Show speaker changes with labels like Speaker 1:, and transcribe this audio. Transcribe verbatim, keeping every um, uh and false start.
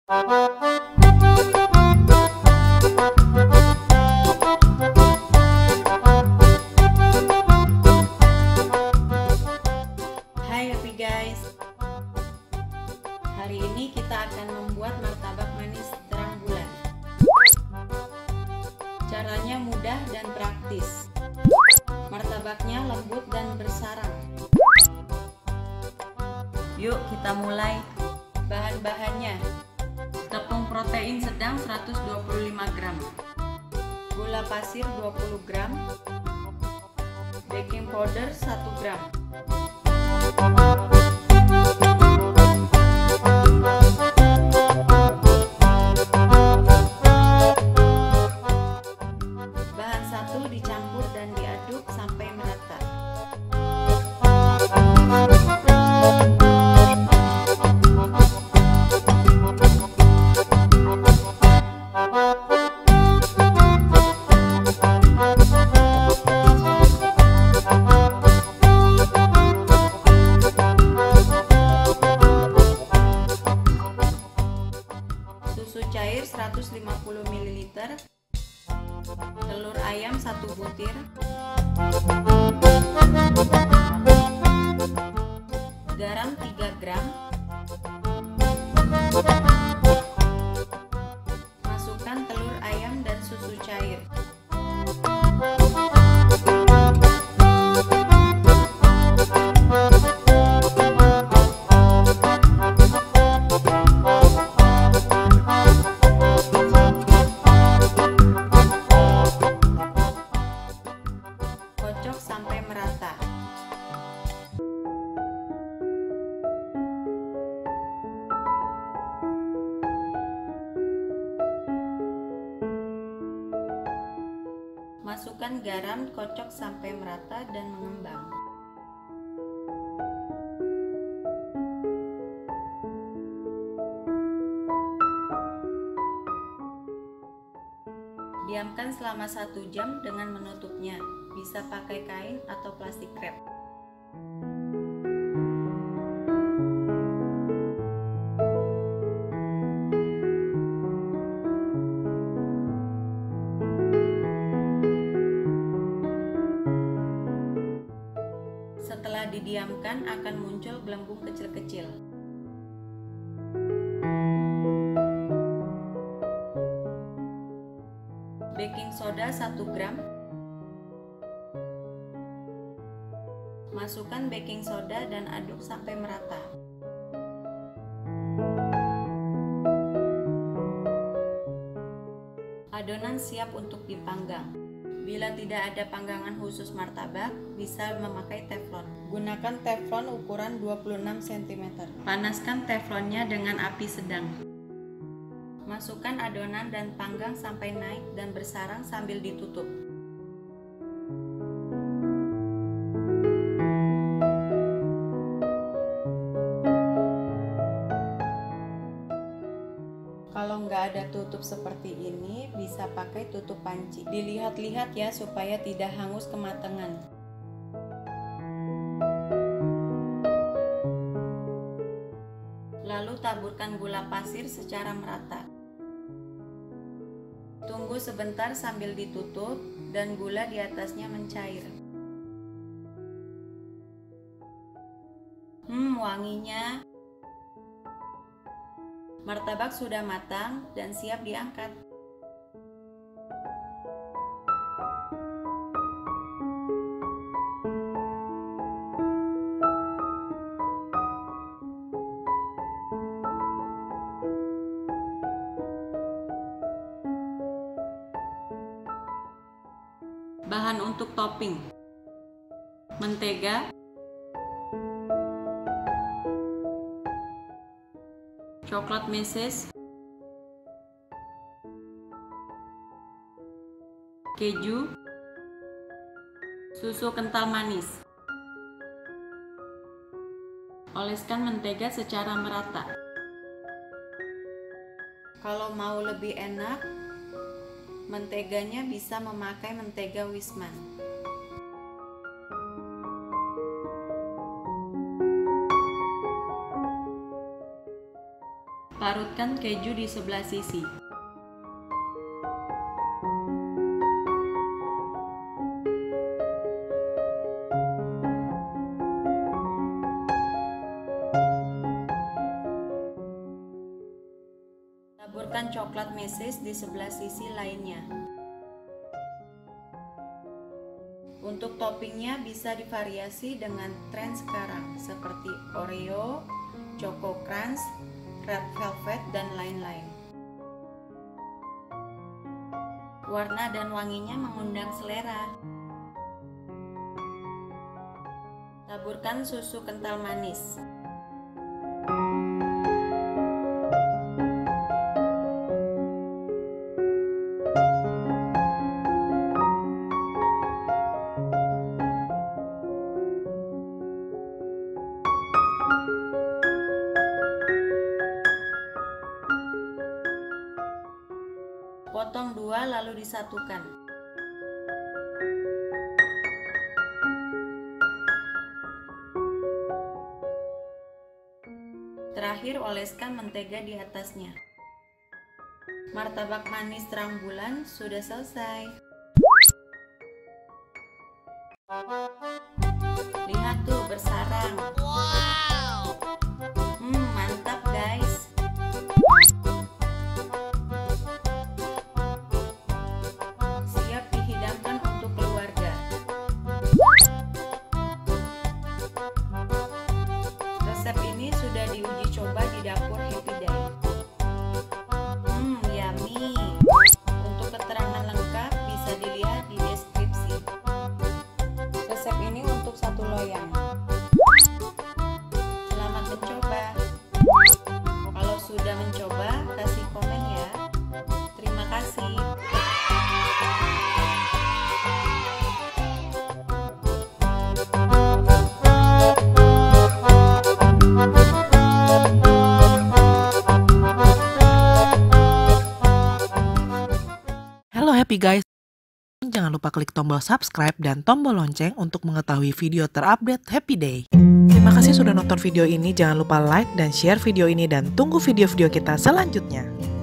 Speaker 1: Hai happy guys, hari ini kita akan membuat martabak manis terang bulan. Caranya mudah dan praktis. Martabaknya lembut dan bersarang. Yuk kita mulai. Bahan-bahannya: tepung protein sedang seratus dua puluh lima gram, gula pasir dua puluh gram, baking powder satu gram. Bahan satu dicampur dan diaduk sampai merata. Susu cair seratus lima puluh mililiter, telur ayam satu butir, garam tiga gram, masukkan telur ayam dan susu cair. Kocok sampai merata. Masukkan garam, kocok sampai merata dan mengembang. Diamkan selama satu jam dengan menutupnya. Bisa pakai kain atau plastik wrap. Setelah didiamkan akan muncul gelembung kecil-kecil. Baking soda satu gram. Masukkan baking soda dan aduk sampai merata. Adonan siap untuk dipanggang. Bila tidak ada panggangan khusus martabak, bisa memakai teflon. Gunakan teflon ukuran dua puluh enam sentimeter. Panaskan teflonnya dengan api sedang. Masukkan adonan dan panggang sampai naik dan bersarang sambil ditutup. Kalau nggak ada tutup seperti ini, bisa pakai tutup panci. Dilihat-lihat ya supaya tidak hangus kematangan. Lalu taburkan gula pasir secara merata. Tunggu sebentar sambil ditutup dan gula di atasnya mencair. Hmm, wanginya. Martabak sudah matang dan siap diangkat. Bahan untuk topping: mentega, coklat meses, keju, susu kental manis. Oleskan mentega secara merata. Kalau mau lebih enak, menteganya bisa memakai mentega Wisman. Parut Taburkan keju di sebelah sisi. Taburkan coklat meses di sebelah sisi lainnya. Untuk toppingnya bisa divariasi dengan tren sekarang seperti Oreo, Choco Crunch, Red Velvet, dan lain-lain. Warna dan wanginya mengundang selera. Taburkan susu kental manis. Potong dua lalu disatukan. Terakhir, oleskan mentega di atasnya. Martabak manis terang bulan sudah selesai. Lihat tuh, bersarang. Wow. Hmm, mantap guys. Siap dihidangkan untuk keluarga. Resep ini sudah diuji coba di dapur Happy Day. Hmm, yummy. Untuk keterangan lengkap bisa dilihat di deskripsi. Resep ini untuk satu loyang. Selamat mencoba. Kalau sudah mencoba, kasih komen ya. Terima kasih.
Speaker 2: Halo Happy guys, jangan lupa klik tombol subscribe dan tombol lonceng untuk mengetahui video terupdate Happy Day. Terima kasih sudah nonton video ini, jangan lupa like dan share video ini dan tunggu video-video kita selanjutnya.